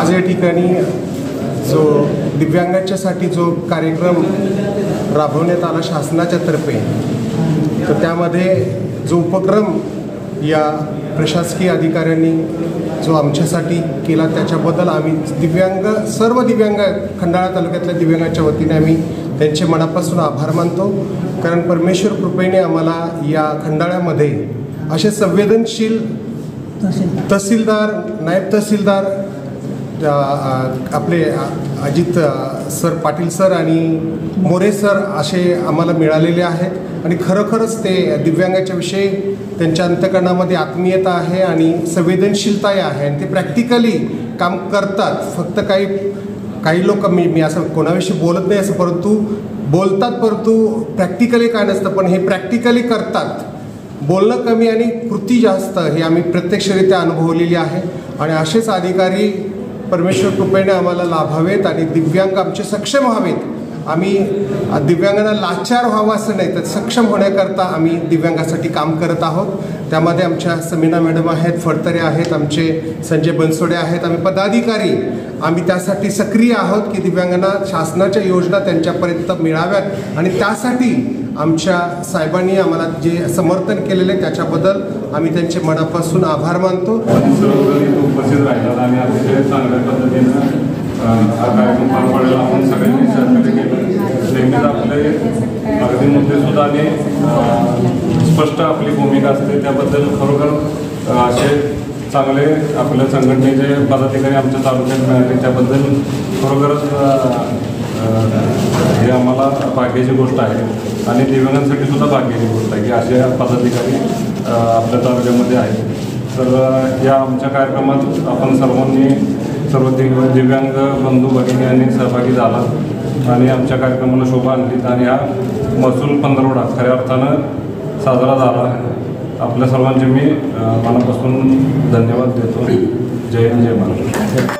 आज या ठिकाणी जो दिव्यांगांच्यासाठी जो कार्यक्रम राबवण्यात आला शासनाच्या तर्फे, तर त्यामध्ये जो उपक्रम या प्रशासकीय अधिकाऱ्यांनी जो आमच्यासाठी केला त्याच्याबद्दल आम्ही सर्व दिव्यांग खंडाळा तालुक्यातल्या दिव्यांगाच्या वतीने आम्ही त्यांचे मनापासून आभार मानतो. कारण परमेश्वर कृपेने आम्हाला या खंडाळ्यामध्ये असे संवेदनशील तहसीलदार, नायब तहसीलदार आपले अजित सर, पाटील सर आणि मोरे सर असे आम्हाला मिळालेले आहेत. आणि खरोखरच ते दिव्यांगाच्या विषयी त्यांच्या अंतःकरणामध्ये आत्मीयता आहे आणि संवेदनशीलता आहे आणि ते प्रॅक्टिकली काम करतात. फक्त काही लोक मी असं कोणाविषयी बोलत नाही असं, परंतु बोलतात, परंतु प्रॅक्टिकली काय नसतं, पण हे प्रॅक्टिकली करतात. बोलणं कमी आणि कृती जास्त हे आम्ही प्रत्यक्षरित्या अनुभवलेली आहे. आणि असेच अधिकारी परमेश्वर कृपेने आम्हाला लाभावेत आणि दिव्यांग आमचे सक्षम व्हावेत. आम्ही दिव्यांगांना लाचार व्हावं असं नाही, तर सक्षम होण्याकरता आम्ही दिव्यांगासाठी काम करत आहोत. त्यामध्ये आमच्या समीना मॅडम आहेत, फडतरे आहेत, आमचे संजय बनसोडे आहेत, आम्ही पदाधिकारी आम्ही त्यासाठी सक्रिय आहोत की दिव्यांगांना शासनाच्या योजना त्यांच्यापर्यंत मिळाव्यात. आणि त्यासाठी आमच्या साहेबांनी आम्हाला जे समर्थन केलेले त्याच्याबद्दल आम्ही त्यांचे मनापासून आभार मानतो. उपस्थित राहिला आणि अतिशय चांगल्या पद्धतीनं हा कार्यक्रम पार पाडला. आपण सगळ्यांनी सहकार्य केलं. नेहमीच आपले अगदी मुद्देसुद्धा आणि स्पष्ट आपली भूमिका असते, त्याबद्दल खरोखर असे चांगले आपल्या संघटनेचे पदाधिकारी आमच्या तालुक्यात मिळाले, त्याबद्दल खरोखरच हे आम्हाला भाग्याची गोष्ट आहे आणि दिव्यांगांसाठी सुद्धा भाग्याची गोष्ट आहे की असे पदाधिकारी आपल्या तालुक्यामध्ये आहेत. तर या आमच्या कार्यक्रमात आपण सर्व दिव्यांग बंधू भगिनी यांनी सहभागी झाला आणि आमच्या कार्यक्रमाला शोभा आणली आणि हा महसूल पंधरवडा खऱ्या अर्थानं साजरा झाला. आपल्या सर्वांचे मी मनापासून धन्यवाद देतो. जय हिंद, जय महाराष्ट्र.